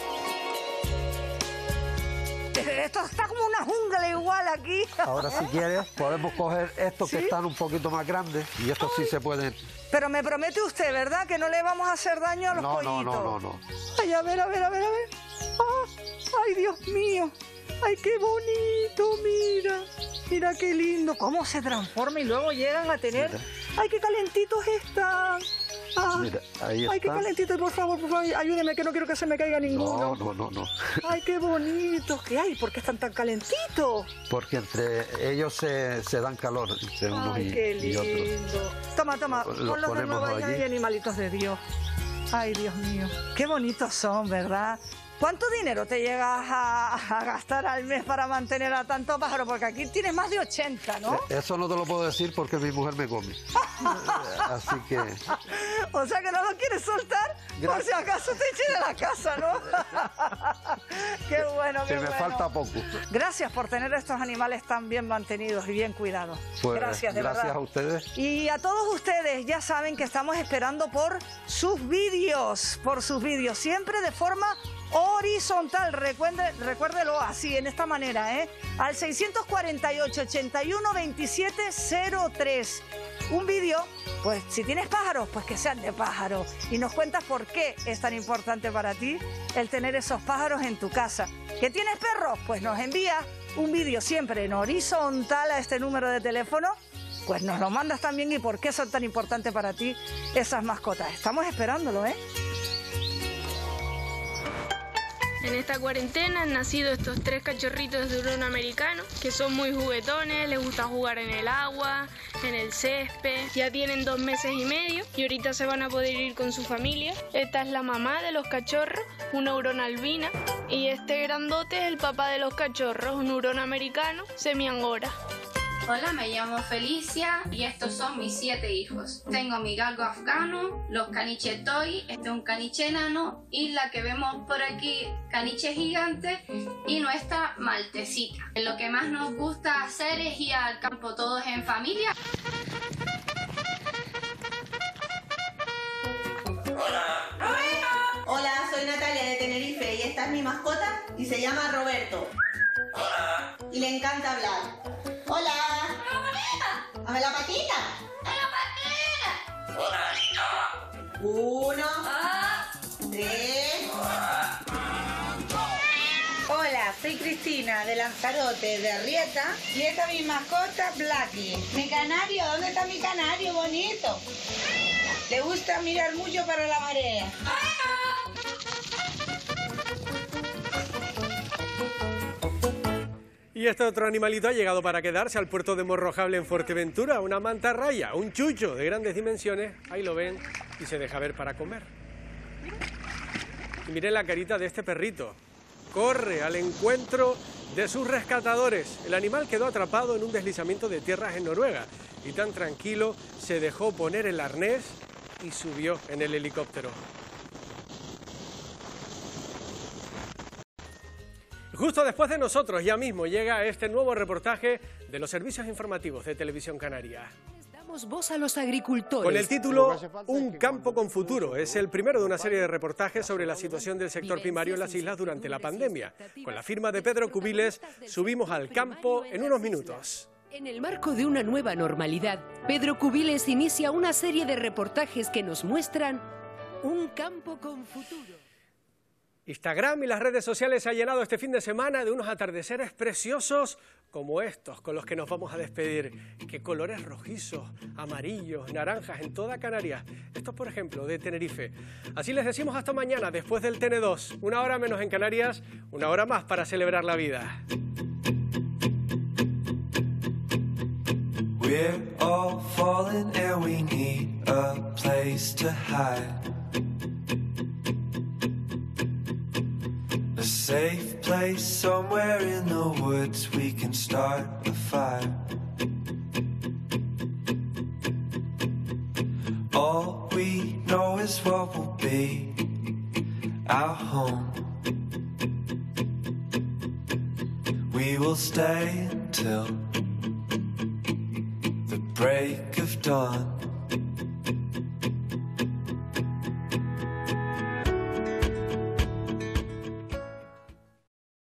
Esto está como una jungla igual aquí. Ahora, si quieres, podemos coger estos ¿Sí? que están un poquito más grandes y estos Ay. sí se pueden... Pero me promete usted, ¿verdad? Que no le vamos a hacer daño a los no, pollitos. No, no, no, no. Ay, a ver, a ver, a ver, a ver. Ah, ay, Dios mío. Ay, qué bonito, mira. Mira qué lindo. Cómo se transforma y luego llegan a tener... Mira. Ay, qué calentitos están. Ah, Mira, ahí ay, qué está. calentito, por favor, por favor, ayúdeme, que no quiero que se me caiga ninguno. No, no, no, no. Ay, qué bonitos que hay, ¿por qué están tan calentitos? Porque entre ellos se, se dan calor, entre unos ay, y, qué y otros. Toma, toma, los ponlos de nuevo ahí, allí. animalitos de Dios. Ay, Dios mío, qué bonitos son, ¿verdad? ¿Cuánto dinero te llegas a, a gastar al mes para mantener a tanto pájaro? Porque aquí tienes más de ochenta, ¿no? Eso no te lo puedo decir porque mi mujer me come. Así que... O sea que no lo quieres soltar Gracias. Por si acaso te eche de la casa, ¿no? Qué bueno, qué Se me bueno. falta poco. Gracias por tener estos animales tan bien mantenidos y bien cuidados. Pues, gracias, de gracias verdad. a ustedes. Y a todos ustedes, ya saben que estamos esperando por sus vídeos, por sus vídeos, siempre de forma horizontal, recuerde, recuérdelo así, en esta manera, ¿eh? Al seiscientos cuarenta y ocho, ochenta y uno, veintisiete cero tres. Un vídeo, pues si tienes pájaros, pues que sean de pájaros. Y nos cuentas por qué es tan importante para ti el tener esos pájaros en tu casa. ¿Que tienes perros? Pues nos envías un vídeo siempre en horizontal a este número de teléfono. Pues nos lo mandas también y por qué son tan importantes para ti esas mascotas. Estamos esperándolo, ¿eh? En esta cuarentena han nacido estos tres cachorritos de hurón americano que son muy juguetones, les gusta jugar en el agua, en el césped. Ya tienen dos meses y medio y ahorita se van a poder ir con su familia. Esta es la mamá de los cachorros, una hurón albina, y este grandote es el papá de los cachorros, un hurón americano semi-angora. Hola, me llamo Felicia y estos son mis siete hijos. Tengo mi galgo afgano, los caniche toy, este es un caniche enano y la que vemos por aquí, caniche gigante, y nuestra maltecita. Lo que más nos gusta hacer es ir al campo todos en familia. Hola, soy Natalia de Tenerife y esta es mi mascota y se llama Roberto. Y le encanta hablar. Hola. Dame la patita. Dame la patita. Uno. Tres. Hola, soy Cristina de Lanzarote, de Arrieta, y esta es mi mascota, Blackie. Mi canario, ¿dónde está mi canario bonito? Le gusta mirar mucho para la marea. Y este otro animalito ha llegado para quedarse al puerto de Morrojable en Fuerteventura, una mantarraya, un chucho de grandes dimensiones, ahí lo ven, y se deja ver para comer. Y miren la carita de este perrito, corre al encuentro de sus rescatadores. El animal quedó atrapado en un deslizamiento de tierras en Noruega y tan tranquilo se dejó poner el arnés y subió en el helicóptero. Justo después de nosotros, ya mismo, llega este nuevo reportaje de los servicios informativos de Televisión Canaria. Damos voz a los agricultores. Con el título Un campo con futuro. Es el primero de una serie de reportajes sobre la situación del sector primario en las islas durante la pandemia. Con la firma de Pedro Cubiles, subimos al campo en unos minutos. En el marco de una nueva normalidad, Pedro Cubiles inicia una serie de reportajes que nos muestran un campo con futuro. Instagram y las redes sociales se ha llenado este fin de semana de unos atardeceres preciosos como estos con los que nos vamos a despedir. Qué colores rojizos, amarillos, naranjas en toda Canarias. Estos, por ejemplo, de Tenerife. Así les decimos hasta mañana después del T N dos. Una hora menos en Canarias, una hora más para celebrar la vida. We're all falling and we need a place to hide. A safe place somewhere in the woods we can start a fire. All we know is what will be our home. We will stay until the break of dawn.